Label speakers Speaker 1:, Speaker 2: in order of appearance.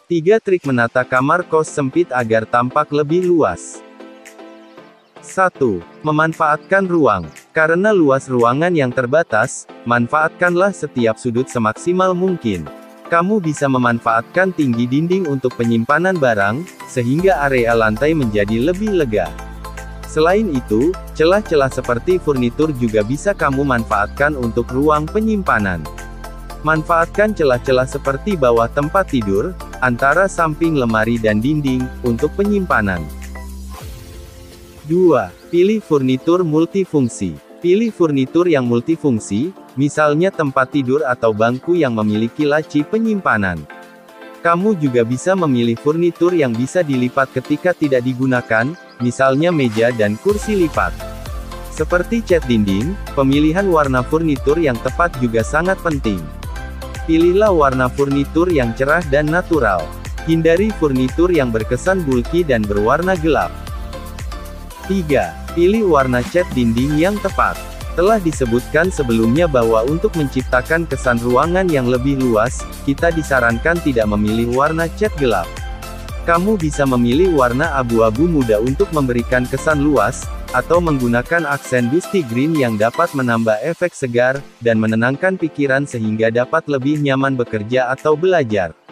Speaker 1: 3 trik menata kamar kos sempit agar tampak lebih luas. 1. Memanfaatkan ruang. Karena luas ruangan yang terbatas, manfaatkanlah setiap sudut semaksimal mungkin. Kamu bisa memanfaatkan tinggi dinding untuk penyimpanan barang, sehingga area lantai menjadi lebih lega. Selain itu, celah-celah seperti furnitur juga bisa kamu manfaatkan untuk ruang penyimpanan. Manfaatkan celah-celah seperti bawah tempat tidur, antara samping lemari dan dinding, untuk penyimpanan. 2. Pilih furnitur multifungsi. Pilih furnitur yang multifungsi, misalnya tempat tidur atau bangku yang memiliki laci penyimpanan. Kamu juga bisa memilih furnitur yang bisa dilipat ketika tidak digunakan, misalnya meja dan kursi lipat. Seperti cat dinding, pemilihan warna furnitur yang tepat juga sangat penting. Pilihlah warna furnitur yang cerah dan natural. Hindari furnitur yang berkesan bulky dan berwarna gelap. 3. Pilih warna cat dinding yang tepat. Telah disebutkan sebelumnya bahwa untuk menciptakan kesan ruangan yang lebih luas, kita disarankan tidak memilih warna cat gelap. Kamu bisa memilih warna abu-abu muda untuk memberikan kesan luas, atau menggunakan aksen dusty green yang dapat menambah efek segar, dan menenangkan pikiran sehingga dapat lebih nyaman bekerja atau belajar.